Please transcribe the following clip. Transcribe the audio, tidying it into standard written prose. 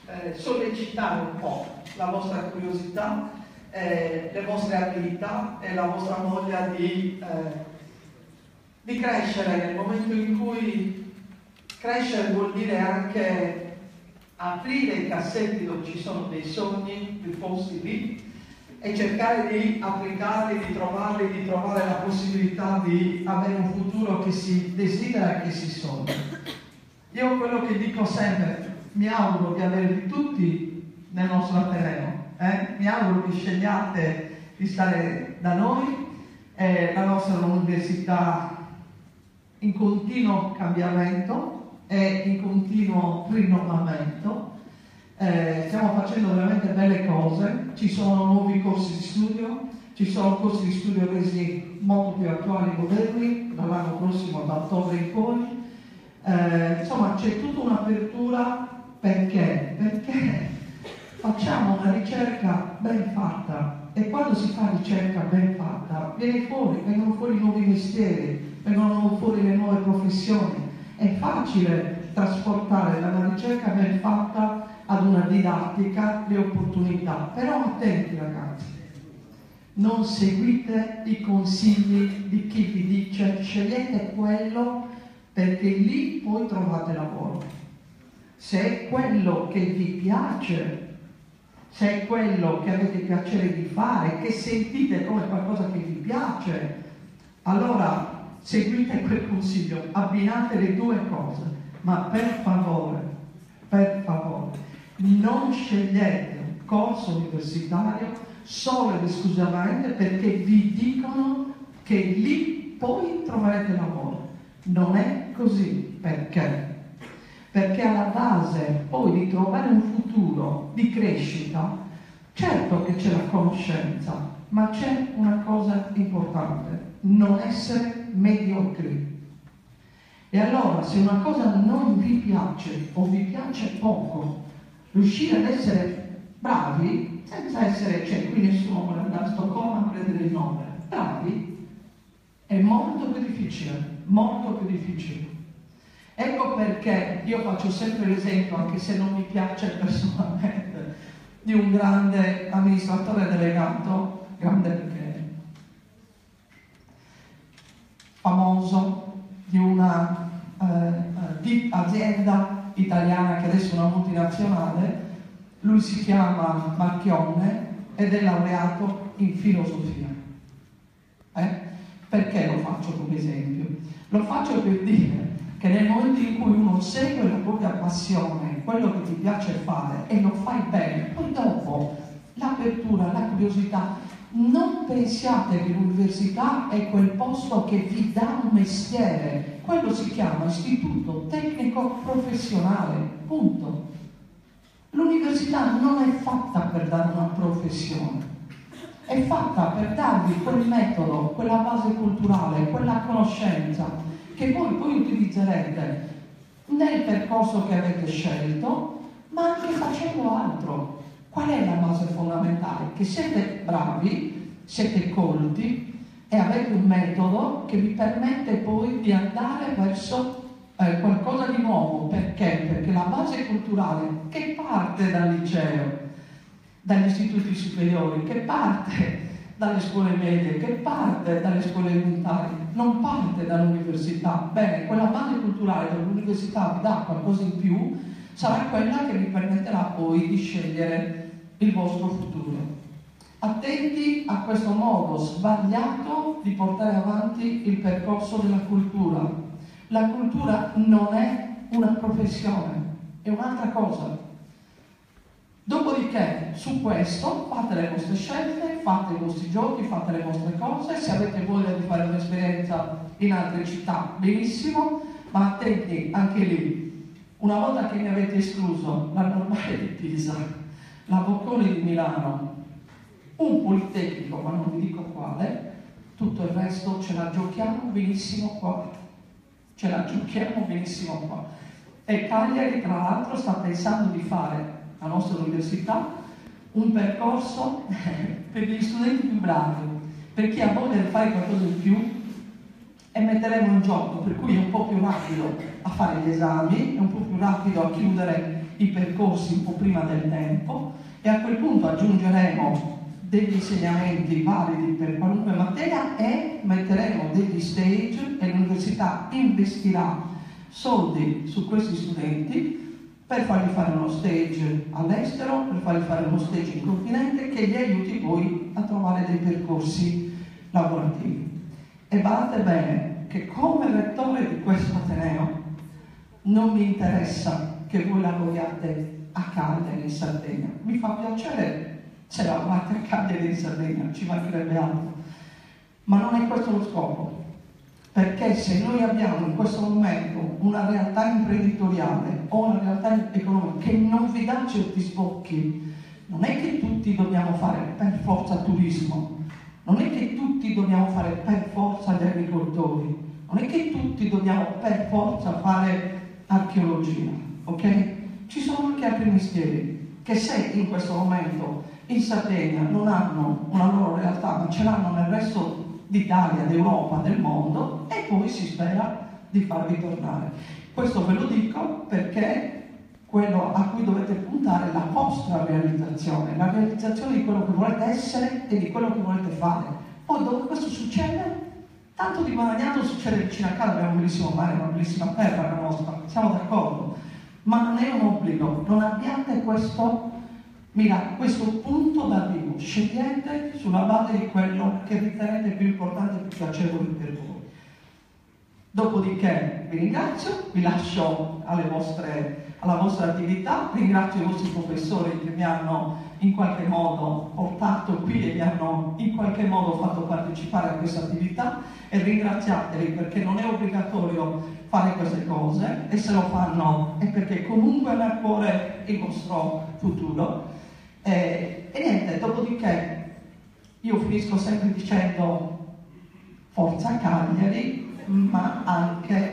sollecitare un po' la vostra curiosità, le vostre abilità e la vostra voglia di crescere nel momento in cui crescere vuol dire anche aprire i cassetti dove ci sono dei sogni, dei posti lì, e cercare di applicarli, di trovare la possibilità di avere un futuro che si desidera e che si sogna. Io quello che dico sempre, mi auguro di avervi tutti nel nostro Ateneo, mi auguro che scegliate di stare da noi, la nostra è un'università in continuo cambiamento e in continuo rinnovamento. Stiamo facendo veramente belle cose, ci sono nuovi corsi di studio, ci sono corsi di studio resi molto più attuali e moderni dall'anno prossimo, da ottobre in poi. Insomma, c'è tutta un'apertura. Perché facciamo una ricerca ben fatta, e quando si fa ricerca ben fatta vengono fuori nuovi mestieri, vengono fuori le nuove professioni. È facile trasportare da una ricerca ben fatta ad una didattica le opportunità. Però attenti ragazzi, non seguite i consigli di chi vi dice scegliete quello perché lì poi trovate lavoro. Se è quello che vi piace, se è quello che avete piacere di fare, che sentite come qualcosa che vi piace, allora seguite quel consiglio, abbinate le due cose, ma per favore, non scegliete un corso universitario solo ed esclusivamente perché vi dicono che lì poi troverete lavoro. Non è così. Perché? Perché alla base poi di trovare un futuro di crescita, certo che c'è la conoscenza, ma c'è una cosa importante: non essere mediocri. E allora, se una cosa non vi piace o vi piace poco, riuscire ad essere bravi, senza essere, cioè qui nessuno vuole andare a Stoccolma a prendere il Nobel, bravi, è molto più difficile, molto più difficile. Ecco perché io faccio sempre l'esempio, anche se non mi piace personalmente, di un grande amministratore delegato, grande perché famoso, di una azienda italiana che adesso è una multinazionale. Lui si chiama Marchione ed è laureato in filosofia. Perché lo faccio come esempio? Lo faccio per dire che nel momento in cui uno segue la propria passione, quello che ti piace fare, e lo fai bene, poi dopo l'apertura, la curiosità, non pensiate che l'università è quel posto che vi dà un mestiere. Quello si chiama istituto tecnico professionale, punto. L'università non è fatta per dare una professione, è fatta per darvi quel metodo, quella base culturale, quella conoscenza che voi poi utilizzerete nel percorso che avete scelto, ma anche facendo altro. Qual è la base fondamentale? Che siete bravi, siete colti e avete un metodo che vi permette poi di andare verso qualcosa di nuovo. Perché? Perché la base culturale che parte dal liceo, dagli istituti superiori, che parte dalle scuole medie, che parte dalle scuole elementari, non parte dall'università. Bene, quella base culturale dell'università vi dà qualcosa in più, sarà quella che vi permetterà poi di scegliere il vostro futuro. Attenti a questo modo sbagliato di portare avanti il percorso della cultura. La cultura non è una professione, è un'altra cosa. Dopodiché, su questo, fate le vostre scelte, fate i vostri giochi, fate le vostre cose. Se avete voglia di fare un'esperienza in altre città, benissimo, ma attenti anche lì. Una volta che mi avete escluso la Normale di Pisa, la Bocconi di Milano, un Politecnico, ma non vi dico quale, tutto il resto ce la giochiamo benissimo qua. Ce la giochiamo benissimo qua. E Cagliari, tra l'altro, sta pensando di fare, la nostra università, un percorso per gli studenti più bravi, per chi ha voglia di fare qualcosa in più, e metteremo in gioco, per cui è un po' più rapido a fare gli esami, è un po' più rapido a chiudere i percorsi un po' prima del tempo e a quel punto aggiungeremo degli insegnamenti validi per qualunque materia e metteremo degli stage e l'università investirà soldi su questi studenti per fargli fare uno stage all'estero, per fargli fare uno stage in continente che gli aiuti poi a trovare dei percorsi lavorativi. E badate bene che come rettore di questo Ateneo non mi interessa che voi lavoriate a Cagliari in Sardegna. Mi fa piacere se lavorate a Cagliari in Sardegna, ci mancherebbe altro. Ma non è questo lo scopo. Perché se noi abbiamo in questo momento una realtà imprenditoriale o una realtà economica che non vi dà certi sbocchi, non è che tutti dobbiamo fare per forza turismo, non è che tutti dobbiamo fare per forza gli agricoltori, non è che tutti dobbiamo per forza fare archeologia, ok? Ci sono anche altri mestieri che se in questo momento in Sardegna non hanno una loro realtà, ma ce l'hanno nel resto d'Italia, d'Europa, del mondo, e poi si spera di farvi tornare. Questo ve lo dico perché quello a cui dovete puntare è la vostra realizzazione, la realizzazione di quello che volete essere e di quello che volete fare. Poi dove questo succede? Tanto di Maragnano succede vicino a casa, abbiamo un bellissimo mare, una bellissima terra la nostra, siamo d'accordo, ma non è un obbligo, non abbiate questo punto d'arrivo, scegliete sulla base di quello che ritenete più importante e più piacevole per voi. Dopodiché vi ringrazio, vi lascio alla vostra attività, ringrazio i vostri professori che mi hanno in qualche modo portato qui e mi hanno in qualche modo fatto partecipare a questa attività e ringraziateli perché non è obbligatorio fare queste cose e se lo fanno è perché comunque hanno a cuore il vostro futuro. E niente, dopodiché io finisco sempre dicendo forza Cagliari, ma anche